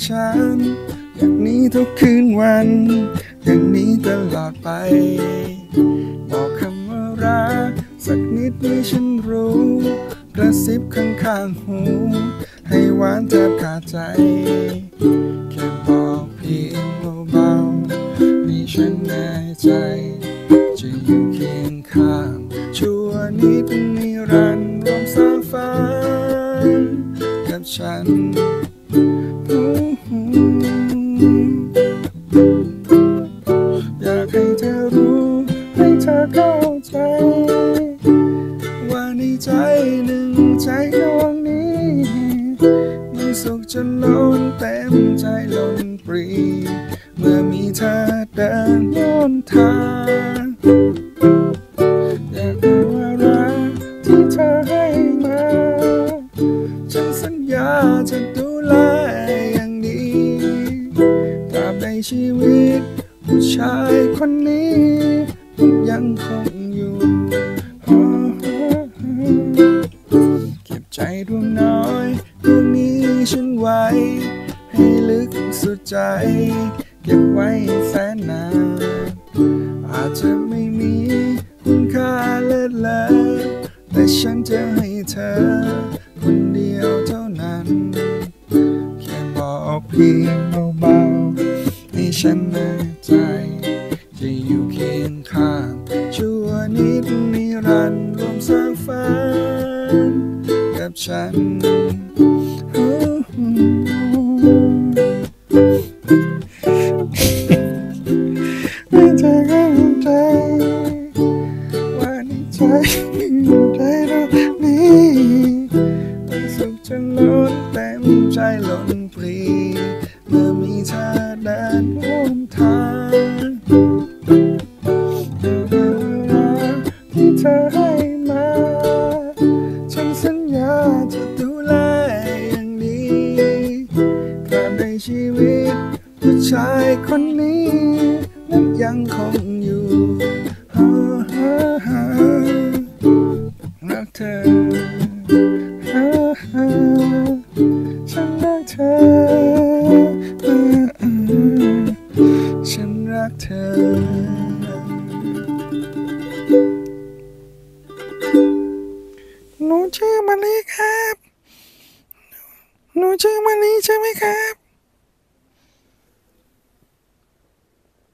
ฉันอย่างนี้ทุกคืนวันอย่างนี้ตลอดไปบอกคำว่ารักสักนิดให้ฉันรู้กระซิบข้างๆหูให้หวานแทบขาดใจแค่บอกเพียงเบาๆให้ฉันแน่ใจจะอยู่เคียงข้างชั่วนิดนิรันดร์ร่วมสร้างฝันกับฉันอยากให้เธอรู้ให้เธอเข้าใจว่าในใจหนึ่งใจดวงนี้มีสุขจนล้นเต็มใจล้นปรีเมื่อมีเธอเดินย้อนทางอยากรู้ว่ารักที่เธอให้มาฉันสัญญาจะดูแลอย่างดีตราบในชีวิตผู้ชายคนนี้ยังคงอยู่เก็บใจดวงน้อยดวงนี้ฉันไว้ให้ลึกสุดใจเก็บไว้แสนนานอาจจะไม่มีคุณค่าเลิศเลอแต่ฉันจะให้เธอคนเดียวเท่านั้นแค่บอกเพียงเบาๆให้ฉันแน่ใจจะอยู่เคียงข้างชั่วนิดนิรันดร์ร่วมสร้างฝันกับฉันไม่ใจเข้าใจว่าในใจใจเรานี้มันสุขจนล้นเต็มใจล้นปรีเมื่อมีเธอเดินร่วมทางที่เธอให้มาฉันสัญญาจะดูแลอย่างดีตราบในชีวิตผู้ชายคนนี้นั้นยังคงอยู่รักเธอฉันรักเธอฉันรักเธอหนูชื่อมะลิครับหนูชื่อมะลิใช่ไหมครับ